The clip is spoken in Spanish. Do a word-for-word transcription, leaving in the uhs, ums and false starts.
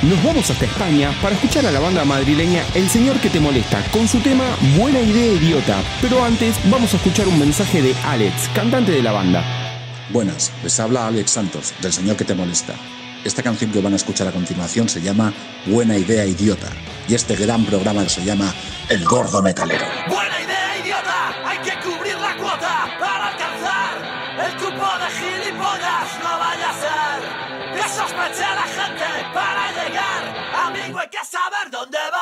Nos vamos hasta España para escuchar a la banda madrileña El Señor que te molesta con su tema Buena idea idiota. Pero antes vamos a escuchar un mensaje de Alex, cantante de la banda. Buenas, les habla Alex Santos, del Señor que te molesta. Esta canción que van a escuchar a continuación se llama Buena idea idiota. Y este gran programa se llama El Gordo Metalero. Buena idea idiota, hay que cubrir la cuota para alcanzar el cupo de gilipollas, no vaya a ser que sospeche a la gente para llegar. Amigo, hay que saber dónde va.